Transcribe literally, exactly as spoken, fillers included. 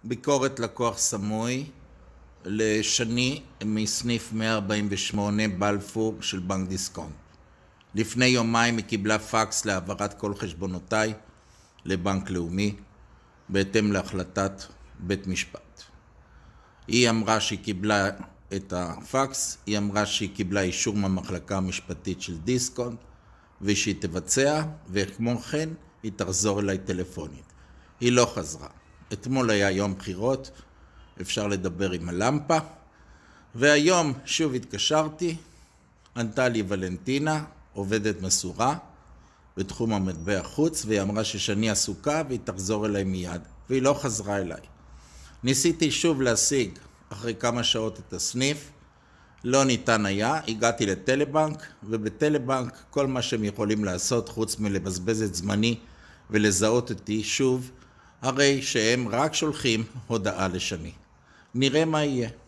ביקורת לקוח סמוי לשני מסניף מאה ארבעים ושמונה בלפור של בנק דיסקונט. לפני יומיים היא קיבלה פקס להעברת כל חשבונותיי לבנק לאומי בהתאם להחלטת בית משפט. היא אמרה שהיא קיבלה את הפקס, היא אמרה שהיא קיבלה אישור מהמחלקה המשפטית של דיסקונט ושהיא תבצע, וכמו כן היא תחזור אליי טלפונית. היא לא חזרה. אתמול היה יום בחירות, אפשר לדבר עם הלמפה, והיום שוב התקשרתי, ענתה לי ולנטינה, עובדת מסורה בתחום המטבע חוץ, והיא אמרה ששני עסוקה והיא תחזור אליי מיד, והיא לא חזרה אליי. ניסיתי שוב להשיג אחרי כמה שעות את הסניף, לא ניתן היה, הגעתי לטלבנק, ובטלבנק כל מה שהם יכולים לעשות חוץ מלבזבז את זמני ולזהות אותי שוב, הרי שהם רק שולחים הודעה לשני. נראה מה יהיה.